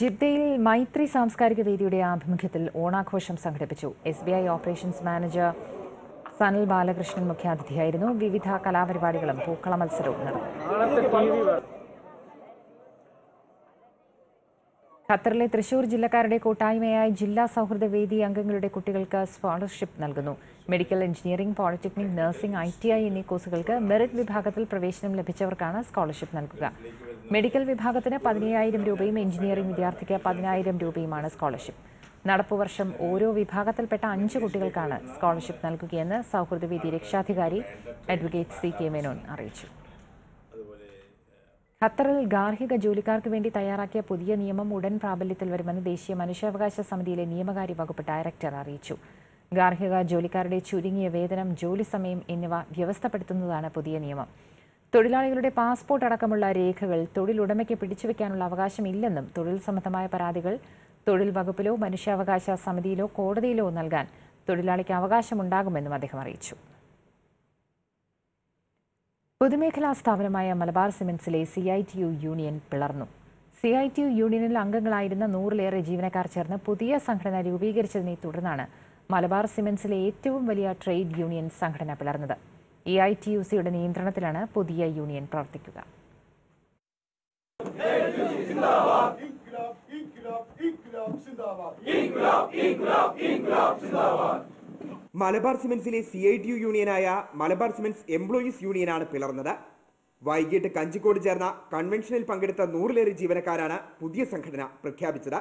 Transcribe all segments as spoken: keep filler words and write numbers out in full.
ജിദ്ദയിൽ മൈത്രി സാംസ്കാരിക വേദിയുടെ ആഭിമുഖ്യത്തിൽ ഓണാഘോഷം സംഘടിപ്പിച്ചു. S B I operations manager Sanal Balakrishnan മുഖ്യാതിഥിയായിരുന്നു. വിവിധ കലാപരിപാടികളും പൂക്കള മത്സരവും നടന്നു. ഖത്തറിലെ തൃശൂർ ജില്ലക്കാരുടെ കൂട്ടായ്മയായി ജില്ലാ സൗഹൃദ വേദി അംഗങ്ങളുടെ കുട്ടികൾക്ക് സ്കോളർഷിപ്പ് നൽകുന്നു. Medical engineering, polytechnic, nursing, I T I എന്നീ കോഴ്സുകൾക്ക് മെറിറ്റ് വിഭാഗത്തിൽ പ്രവേശനം ലഭിച്ചവർക്കാണ് സ്കോളർഷിപ്പ് നൽകുക. മെഡിക്കൽ വിഭാഗത്തിന് പതിനയ്യായിരം രൂപയും എഞ്ചിനീയറിംഗ് വിദ്യാർത്ഥിക്ക് പതിനായിരം രൂപയുമാണ് സ്കോളർഷിപ്പ്. നടപ്പുവർഷം ഓരോ വിഭാഗത്തിൽപ്പെട്ട അഞ്ച് കുട്ടികൾക്കാണ് സ്കോളർഷിപ്പ് നൽകുകയെന്ന് സൗഹൃദവേദി രക്ഷാധികാരി അഡ്വക്കേറ്റ് സി കെ മേനോൻ അറിയിച്ചു. ഖത്തറിൽ ഗാർഹിക ജോലിക്കാർക്ക് വേണ്ടി തയ്യാറാക്കിയ പുതിയ നിയമം ഉടൻ പ്രാബല്യത്തിൽ വരുമെന്ന് ദേശീയ മനുഷ്യാവകാശ സമിതിയിലെ നിയമകാര്യ വകുപ്പ് ഡയറക്ടർ അറിയിച്ചു. ഗാർഹിക ജോലിക്കാരുടെ ചുരുങ്ങിയ വേതനം, ജോലി സമയം എന്നിവ വ്യവസ്ഥപ്പെടുത്തുന്നതാണ് പുതിയ നിയമം. തൊഴിലാളികളുടെ പാസ്പോർട്ട് അടക്കമുള്ള രേഖകൾ തൊഴിലുടമയ്ക്ക് പിടിച്ചുവെക്കാനുള്ള അവകാശമില്ലെന്നും തൊഴിൽ സംബന്ധമായ പരാതികൾ തൊഴിൽ വകുപ്പിലോ മനുഷ്യാവകാശ സമിതിയിലോ കോടതിയിലോ നൽകാൻ തൊഴിലാളിക്ക് അവകാശമുണ്ടാകുമെന്നും അദ്ദേഹം അറിയിച്ചു. പൊതുമേഖലാ സ്ഥാപനമായ മലബാർ സിമന്റ്സിലെ C I T U union പിളർന്നു. സി ഐ ടി യു യൂണിയനിൽ അംഗങ്ങളായിരുന്ന നൂറിലേറെ ജീവനക്കാർ ചേർന്ന് പുതിയ സംഘടന രൂപീകരിച്ചതിനെ തുടർന്നാണ് മലബാർ സിമന്റ്സിലെ ഏറ്റവും വലിയ ട്രേഡ് യൂണിയൻ സംഘടന പിളർന്നത്. എ ഐ ടി യു സിയുടെ നിയന്ത്രണത്തിലാണ് പുതിയ യൂണിയൻ പ്രവർത്തിക്കുക. മലബാർ സിമന്റ്സിലെ സി ഐ ടി യു യൂണിയനായ മലബാർ സിമന്റ്സ് എംപ്ലോയീസ് യൂണിയനാണ് പിളർന്നത്. വൈകിട്ട് കഞ്ചിക്കോട് ചേർന്ന കൺവെൻഷനിൽ പങ്കെടുത്ത നൂറിലേറെ ജീവനക്കാരാണ് പുതിയ സംഘടന പ്രഖ്യാപിച്ചത്.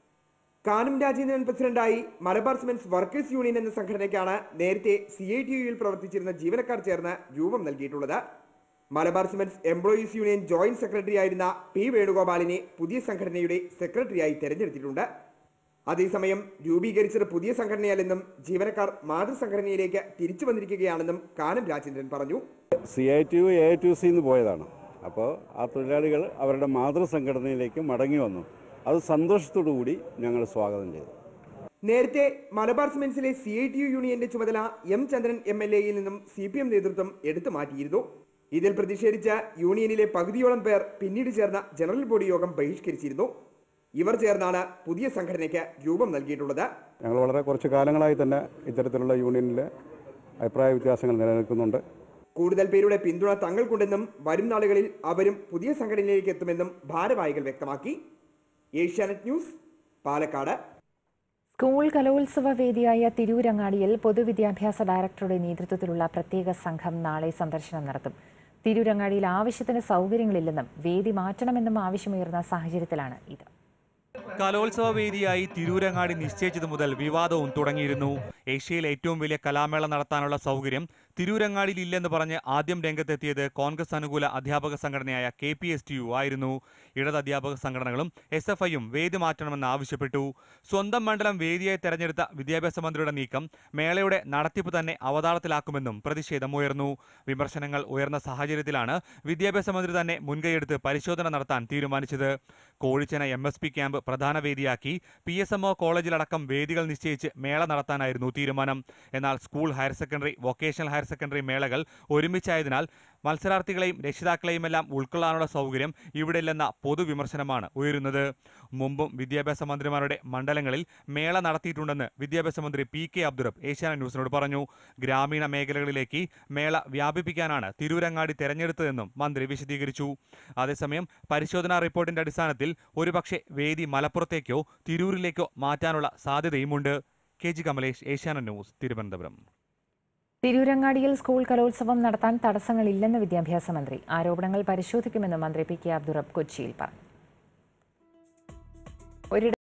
കാനം രാജേന്ദ്രൻ പ്രസിഡന്റായി മലബാർ സിമന്റ്സ് വർക്കേഴ്സ് യൂണിയൻ എന്ന സംഘടനയ്ക്കാണ് നേരത്തെ സി ഐ ടി യുയിൽ പ്രവർത്തിച്ചിരുന്ന ജീവനക്കാർ ചേർന്ന് രൂപം നൽകിയിട്ടുള്ളത്. Malabar cements employees union joint secretary ആയിരുന്ന പി വേണുഗോപാലിനെ പുതിയ സംഘടനയുടെ സെക്രട്ടറിയായി തെരഞ്ഞെടുത്തിട്ടുണ്ട്. അതേസമയം രൂപീകരിച്ചത് പുതിയ സംഘടനയല്ലെന്നും ജീവനക്കാർ മാതൃസംഘടനയിലേക്ക് തിരിച്ചു വന്നിരിക്കുകയാണെന്നും കാനം രാജേന്ദ്രൻ പറഞ്ഞു. C I T U A I T U സിന്ന് പോയതാണ്. അപ്പോൾ ആ തൊഴിലാളികൾ അവരുടെ മാതൃസംഘടനയിലേക്ക് മടങ്ങി വന്നു. അത് സന്തോഷത്തോടു കൂടി ഞങ്ങൾ സ്വാഗതം ചെയ്തു. നേരത്തെ മലബാർ സിമന്റ്സിലെ സി ഐ ടി യു യൂണിയന്റെ ചുമതല എം ചന്ദ്രൻ എം എൽ എയിൽ നിന്നും സി പി എം നേതൃത്വം എടുത്തു മാറ്റിയിരുന്നു. ഇതിൽ പ്രതിഷേധിച്ച യൂണിയനിലെ പകുതിയോളം പേർ പിന്നീട് ചേർന്ന ജനറൽ ബോഡി യോഗം ബഹിഷ്കരിച്ചിരുന്നു. ഇവർ ചേർന്നാണ് പുതിയ സംഘടനയ്ക്ക് രൂപം നൽകിയിട്ടുള്ളത്. ഞങ്ങൾ വളരെ കുറച്ച് കാലങ്ങളായി തന്നെ ഇത്തരത്തിലുള്ള യൂണിയനിലെ അഭിപ്രായ വ്യത്യാസങ്ങൾ നിലനിൽക്കുന്നുണ്ട്. കൂടുതൽ പേരുടെ പിന്തുണ തങ്ങൾക്കുണ്ടെന്നും വരും നാളുകളിൽ അവരും പുതിയ സംഘടനയിലേക്ക് എത്തുമെന്നും ഭാരവാഹികൾ വ്യക്തമാക്കി. ഏഷ്യാനെറ്റ് ന്യൂസ്, പാലക്കാട്. സ്കൂൾ കലോത്സവ വേദിയായ തിരൂരങ്ങാടിയിൽ പൊതുവിദ്യാഭ്യാസ ഡയറക്ടറുടെ നേതൃത്വത്തിലുള്ള പ്രത്യേക സംഘം നാളെ സന്ദർശനം നടത്തും. തിരൂരങ്ങാടിയിൽ ആവശ്യത്തിന് സൗകര്യങ്ങളില്ലെന്നും വേദി മാറ്റണമെന്നും ആവശ്യമുയർന്ന സാഹചര്യത്തിലാണ് ഇത്. കലോത്സവ വേദിയായി തിരൂരങ്ങാടി നിശ്ചയിച്ചതു മുതൽ വിവാദവും തുടങ്ങിയിരുന്നു. ഏഷ്യയിൽ ഏറ്റവും വലിയ കലാമേള നടത്താനുള്ള സൗകര്യം തിരൂരങ്ങാടിയിൽ ഇല്ലെന്ന് പറഞ്ഞ് ആദ്യം രംഗത്തെത്തിയത് കോൺഗ്രസ് അനുകൂല അധ്യാപക സംഘടനയായ K P S T U ആയിരുന്നു. ഇടത് അധ്യാപക സംഘടനകളും എസ് എഫ് ഐയും വേദി മാറ്റണമെന്ന് ആവശ്യപ്പെട്ടു. സ്വന്തം മണ്ഡലം വേദിയായി തെരഞ്ഞെടുത്ത വിദ്യാഭ്യാസ മന്ത്രിയുടെ നീക്കം മേളയുടെ നടത്തിപ്പ് തന്നെ അവതാളത്തിലാക്കുമെന്നും പ്രതിഷേധമുയർന്നു. വിമർശനങ്ങൾ ഉയർന്ന സാഹചര്യത്തിലാണ് വിദ്യാഭ്യാസ മന്ത്രി തന്നെ മുൻകൈയെടുത്ത് പരിശോധന നടത്താൻ തീരുമാനിച്ചത്. Kozhichena M S P camp പ്രധാന വേദിയാക്കി പി എസ് എം ഒ കോളേജിലടക്കം വേദികൾ നിശ്ചയിച്ച് മേള നടത്താനായിരുന്നു തീരുമാനം. എന്നാൽ school, higher secondary, vocational higher secondary മേളകൾ ഒരുമിച്ചായതിനാൽ മത്സരാർത്ഥികളെയും രക്ഷിതാക്കളെയുമെല്ലാം ഉൾക്കൊള്ളാനുള്ള സൗകര്യം ഇവിടെയില്ലെന്ന പൊതുവിമർശനമാണ് ഉയരുന്നത്. മുമ്പും വിദ്യാഭ്യാസ മന്ത്രിമാരുടെ മണ്ഡലങ്ങളിൽ മേള നടത്തിയിട്ടുണ്ടെന്ന് വിദ്യാഭ്യാസ മന്ത്രി പി കെ അബ്ദുറബ് ഏഷ്യാനെറ്റ് ന്യൂസിനോട് പറഞ്ഞു. ഗ്രാമീണ മേഖലകളിലേക്ക് മേള വ്യാപിപ്പിക്കാനാണ് തിരൂരങ്ങാടി തെരഞ്ഞെടുത്തതെന്നും മന്ത്രി വിശദീകരിച്ചു. അതേസമയം പരിശോധനാ റിപ്പോർട്ടിന്റെ അടിസ്ഥാനത്തിൽ ഒരുപക്ഷെ വേദി മലപ്പുറത്തേക്കോ തിരൂരിലേക്കോ മാറ്റാനുള്ള സാധ്യതയുമുണ്ട്. K G Kamalesh, Asianet news, Thiruvananthapuram. തിരൂരങ്ങാടിയിൽ സ്കൂൾ കലോത്സവം നടത്താൻ തടസ്സങ്ങളില്ലെന്ന് വിദ്യാഭ്യാസ മന്ത്രി. ആരോപണങ്ങൾ പരിശോധിക്കുമെന്ന് മന്ത്രി പി കെ അബ്ദുറബ് കൊച്ചിയിൽ പറഞ്ഞു.